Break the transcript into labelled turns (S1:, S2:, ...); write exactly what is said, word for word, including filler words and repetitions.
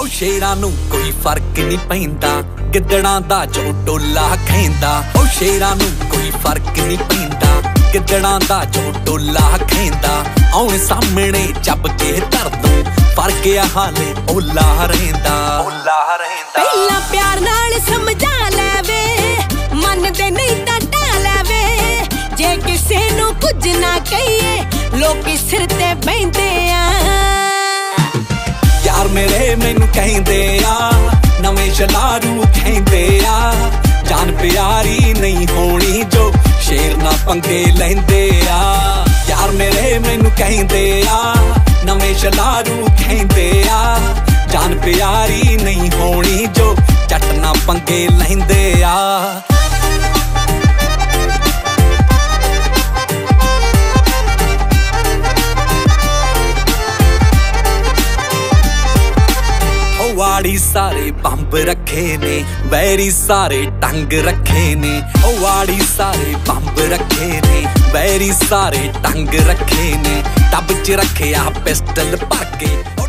S1: ओ शेरां नूं कोई फर्क नहीं पैंदा, गिद्दड़ां दा जो टोला खैंदा। ओ शेरां नूं कोई फर्क नहीं पैंदा, गिद्दड़ां दा जो टोला खैंदा। आउण सामणे जब के धर दूं, फर्क आ हाले ओला रहिंदा, ओला रहिंदा।
S2: पहला प्यार नाल समझा लैवे, मनदे नहीं तां ढा लैवे। जे किसे नूं कुछ ना कहिए, लोकी सिर ते बहिंदे आ।
S1: यार मेरे मैनू कहंदे आ, नवें शलारू कहंदे आ। जान प्यारी नहीं होनी जो शेर ना पंगे लैंदे आ। यार मेरे मैनू कहंदे आ, नवें शलारू कहंदे आ। जान प्यारी नहीं होनी जो जट ना पंगे लैंदे आ। वाड़ी सारे बंब रखे ने, वैरी सारे टंग रखे ने। ओ वाड़ी सारे बंब रखे ने, वैरी सारे टंग रखे ने। टब च रखे आ पिस्टल भर के।